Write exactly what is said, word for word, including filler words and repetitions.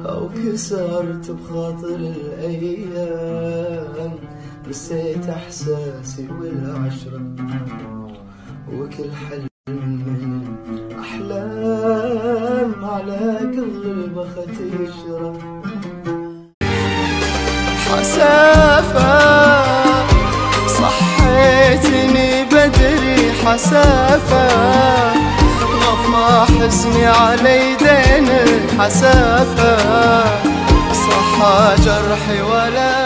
أو كسرت بخاطر الأيام، نسيت إحساسي والعشرة وكل حلم من أحلام على قلب أختي يشرب. حسافة صحيتني بدري، حسافة غفى حزني علي دينك، حسافة صحى جرحي ولا